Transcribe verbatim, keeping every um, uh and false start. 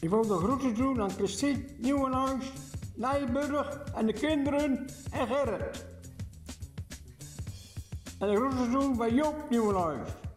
Ik wil de groeten doen aan Christine Nieuwenhuis, Nijburg en de kinderen en Gerrit. En de groeten doen bij Joop Nieuwenhuis.